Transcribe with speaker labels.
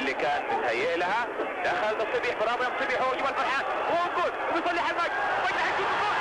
Speaker 1: اللي كان متهيئ لها. دخل الصبيح، برافو يا صبيح، هو جمال فرحان، هو جول وبيصلح المجد، مجد حيشوف الجول.